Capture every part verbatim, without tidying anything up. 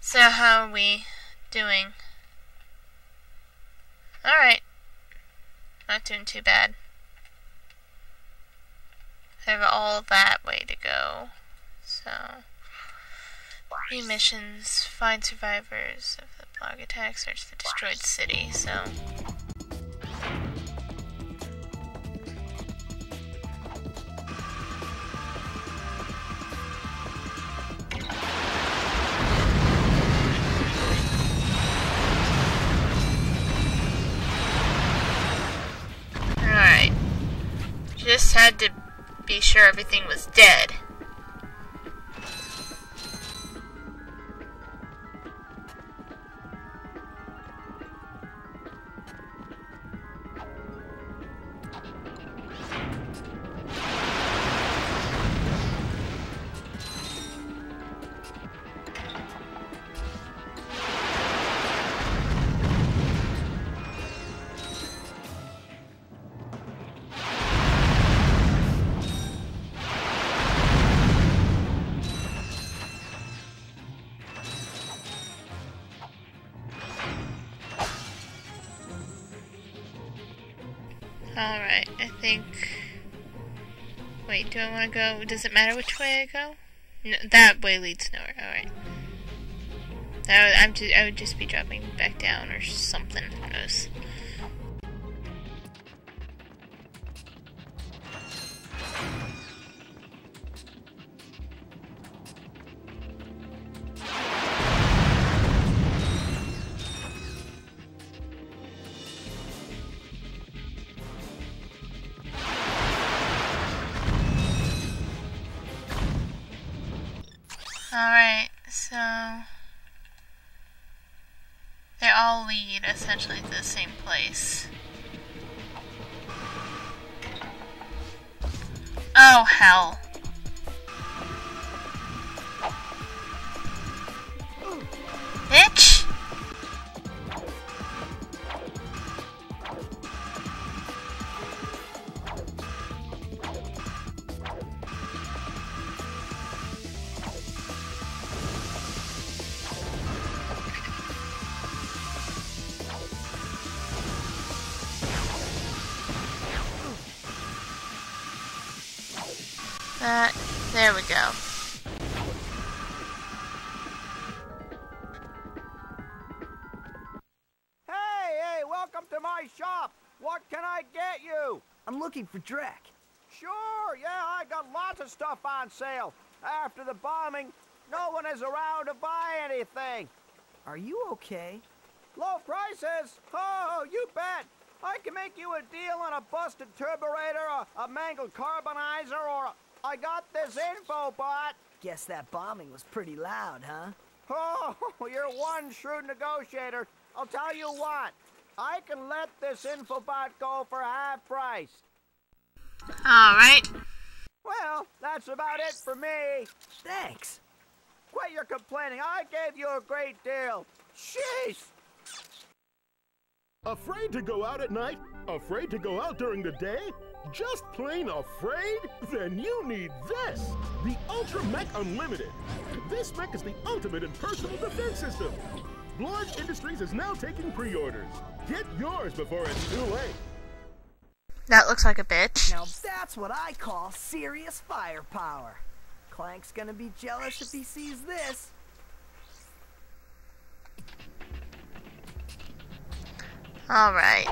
So how are we doing? Alright. Not doing too bad. I have all that way to go. So, three missions, find survivors of the blog attack, search the destroyed city, so. Alright. Just had to be sure everything was dead. Alright, I think... Wait, do I want to go... Does it matter which way I go? No, that way leads nowhere. Alright. That would, I'm just, I would just be dropping back down or something. Who knows? Alright, so they all lead essentially to the same place. Oh, hell. Bitch! That, there we go. Hey, hey, welcome to my shop. What can I get you? I'm looking for Drek. Sure, yeah, I got lots of stuff on sale. After the bombing, no one is around to buy anything. Are you okay? Low prices? Oh, you bet. I can make you a deal on a busted turburator, a, a mangled carbonizer, or a... I got this info bot. Guess that bombing was pretty loud, huh? Oh, you're one shrewd negotiator. I'll tell you what. I can let this info bot go for half price. Alright. Well, that's about it for me. Thanks. Quit your complaining. I gave you a great deal. Jeez. Afraid to go out at night? Afraid to go out during the day? Just plain afraid? Then you need this! The Ultra Mech Unlimited. This mech is the ultimate in personal defense system. Blorge Industries is now taking pre-orders. Get yours before it's too late. That looks like a bitch. Now that's what I call serious firepower. Clank's gonna be jealous if he sees this. Alright.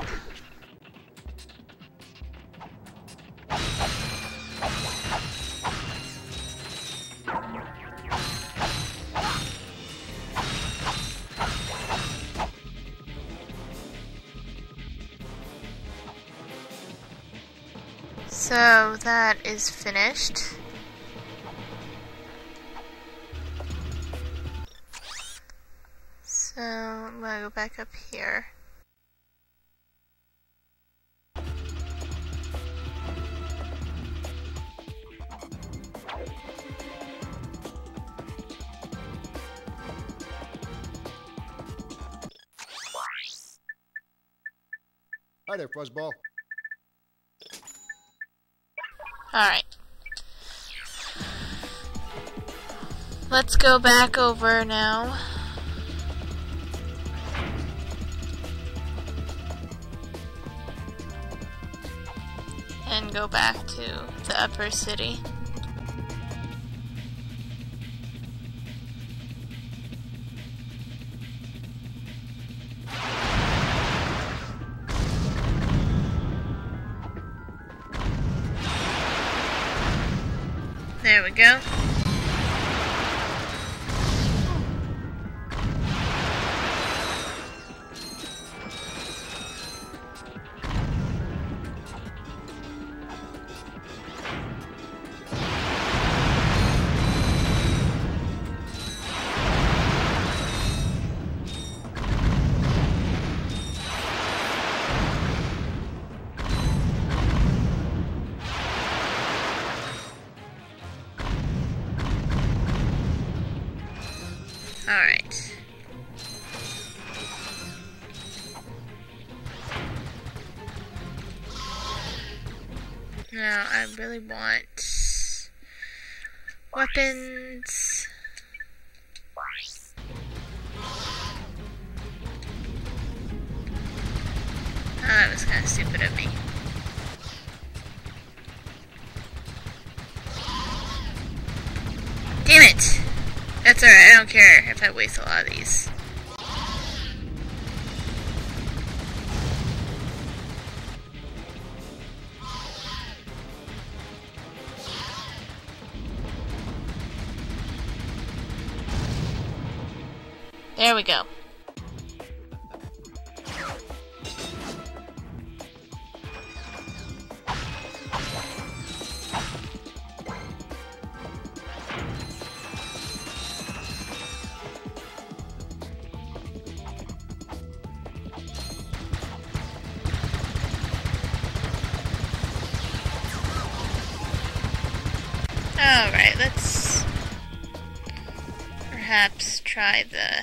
So that is finished. So I'm gonna go back up here. Hi there, Fuzzball. Alright. Let's go back over now. and go back to the upper city. There we go. Alright. Now, I really want weapons. Oh, that was kind of stupid of me. Damn it! That's alright, I don't care if I waste a lot of these. There we go. Alright, let's perhaps try the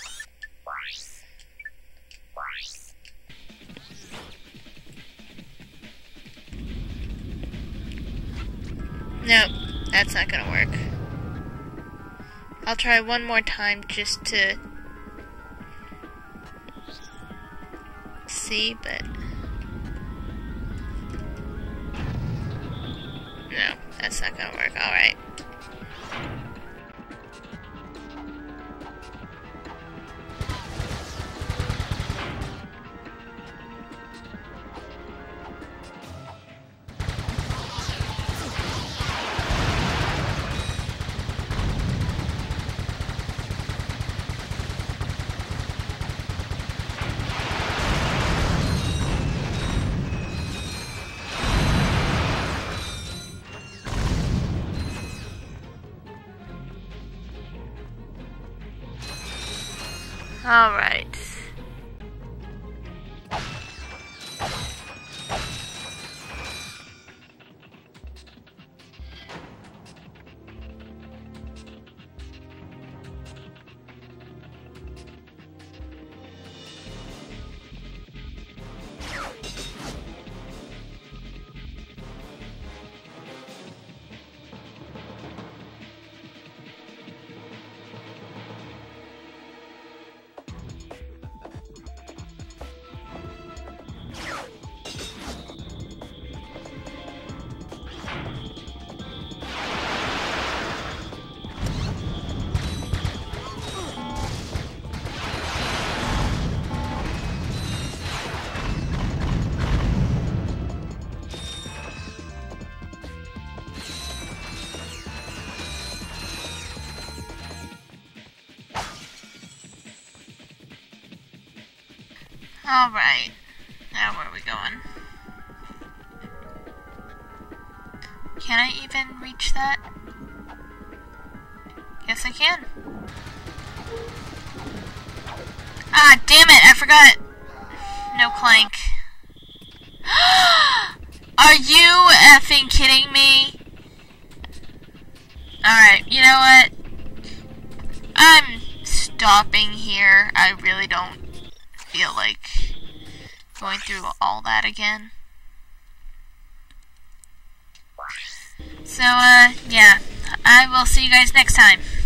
Nope, that's not gonna work. I'll try one more time just to see, but no, that's not gonna work. Alright. All right. Alright, now where are we going? Can I even reach that? Yes, I can. Ah, damn it, I forgot. No Clank. Are you effing kidding me? Alright, you know what? I'm stopping here. I really don't feel like going through all that again. So, uh, yeah. I will see you guys next time.